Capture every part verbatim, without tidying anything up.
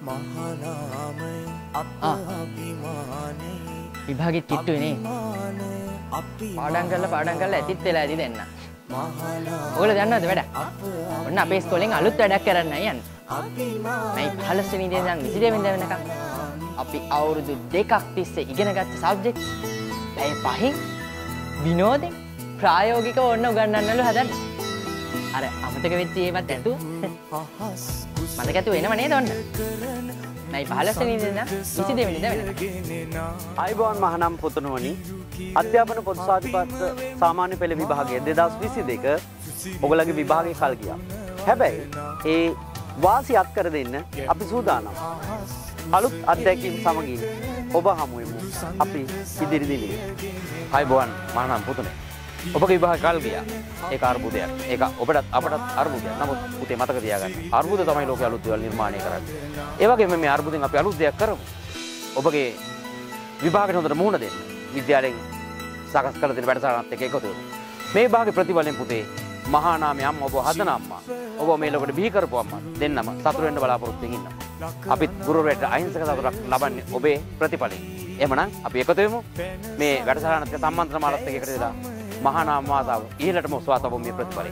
විභාගෙත් කිට්ටුයි නේ. පාඩම් කරලා පාඩම් කරලා ඇතිත් වෙලා ඇති දෙන්න. ඔයගොල්ලෝ දන්නවද වැඩ? ඔන්න අපේ ඉස්කෝලෙන් අලුත් වැඩක් කරන්න යන්නේ. මේ පහළොස් වෙනි ඉඳන් ඉඳන් විසි දෙක වෙනිදා වෙනකම් අපි අවුරුදු දෙකක් තිස්සේ ඉගෙන ගත්ත සබ්ජෙක්ට් පැය පහෙන් විනෝදෙන් ප්‍රායෝගිකව ඔන්න උගන්වන්නලු හදන්නේ. අර අමතක වෙච්ච ඒවත් ඇතු මතක ඇතු වෙනව නේද ඔන්න. මේ පහළොස් වෙනි ඉඳන් විසි දෙක වෙනිදා වෙනකම්. අයිබෝන් මහනම් පුතුණුවනි, අධ්‍යාපන පොදු සාධිපත්‍ර සාමාන්‍ය පෙළ විභාගය දෙදහස් විසි දෙක ඔයගලගේ විභාගය කල් ගියා. හැබැයි ඒ වාසි අත් කර දෙන්න අපි සූදානම්. අලුත් අත්දැකීම් සමගින් ඔබ හමු වෙමු අපි ඉදිරි දිනේ. අයිබෝන් මහනම් පුතුනේ, ඔබගේ විභාගය කල් ගියා. ඒක අර්බුදයක්. ඒක ඔබටත් අපටත් අර්බුදයක්. නමුත් පුතේ මතක තියාගන්න, අර්බුද තමයි ලෝකයේ අලුත් දේවල් නිර්මාණය කරන්නේ. ඒ වගේම මේ අර්බුදෙන් අපි අලුත් දෙයක් කරමු. ඔබගේ විභාගයට හොඳට මුහුණ දෙන්න. විද්‍යාලයෙන් සකස් කළ දෙන වැඩසටහනත් එක්ක එකතු වෙමු. මේ විභාගේ ප්‍රතිඵලයෙන් පුතේ මහා නාමයේ අම්මා ඔබ හදන අම්මා, ඔබ මේ ලෝකෙට බිහි කරපු අම්මා දෙන්නම සතුට වෙන්න බලාපොරොත්තු වෙමින් ඉන්නවා. අපිත් ගුරුවරයාට අහිංසක සතුටක් ලබන්නේ ඔබේ ප්‍රතිඵලයෙන්. එහෙමනම් අපි එකතු වෙමු. මේ වැඩසටහනත් එක්ක සම්මන්ත්‍රණ මාලත් එක්ක එකතු වෙලා මහා නාම මාතාව ඊළටම ඔසවා තබමු මේ ප්‍රතිඵලයෙන්.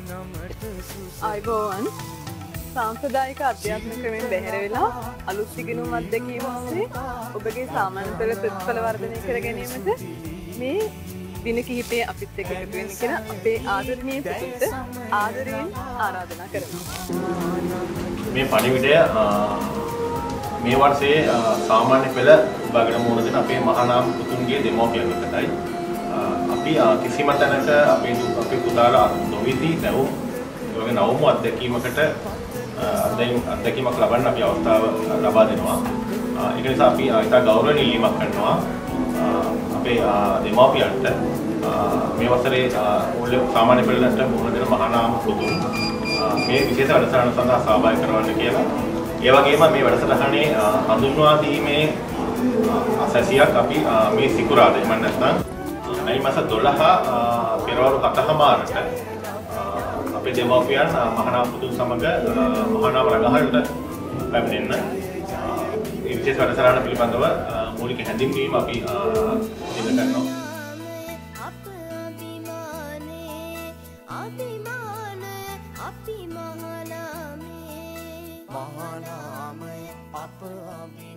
අයිබෝන් සාම්ප්‍රදායික අධ්‍යාපන ක්‍රමෙන් බැහැර වෙලා අලුත් ඉගෙනුම් අත්දැකීම් ඔස්සේ ඔබගේ සාමාන්‍ය පෙළ ප්‍රතිඵල වර්ධනය කර ගැනීමට මේ දින කිහිපයේ අපිත් එක්ක එකතු වෙන්න කියලා අපේ ආදරණීය පුතුන්ට ආදරයෙන් ආරාධනා කරනවා. මේ පණිවිඩය මේ වර්ෂයේ සාමාන්‍ය පෙළ විභාගයට මුහුණ දෙන අපේ මහානාම පුතුන්ගේ දෙමව්පියන් වෙතයි. අපි කිසිම තැනක අපේ අපේ පුතාලා නොවිති නැවුම් ඒ වගේ නවුම් අත්දැකීමකට අත්දැකීමක් ලබන්න අපි අවස්ථාව ලබා දෙනවා. ඒක නිසා අපි ඉතා ගෞරවණීය ඉල්ලීමක් කරනවා අපේ දෙමව්පියන්ට මේ වසරේ මූල්‍ය සාමාන්‍ය පෙළට මුහුණ දෙන මහානාම පුතුන් මේ විශේෂ වැඩසටහන සඳහා සහභාගී කරවන්න කියලා. ඒ වගේම මේ වැඩසටහනේ හඳුන්වා දීමේ අසැසියක් අපි මේ සිකුරාදා එමන් නැත්නම් මේ මාස දොළහ පෙරවරු හතමාරට අපේ දෙමව්පියන් මහානාම පුතුන් සමග මහානාම රඟහලට පැමිණෙන්න. මේ විශේෂ වැඩසටහන පිළිබඳව මූලික හැඳින්වීම අපි දෙන්න ගන්නවා. මහානාමය අප අභි